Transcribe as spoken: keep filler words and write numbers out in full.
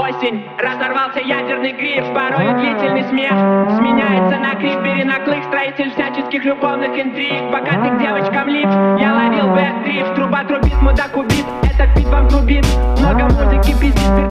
осень, разорвался ядерный гриф. Порой длительный смех сменяется на крик, перенаклык, строитель всяческих любовных интриг. Пока ты к девочкам лип, я ловил бэк-дрифт. Труба трубит, мудак убит, этот бит вам трубит. Много музыки, пиздит.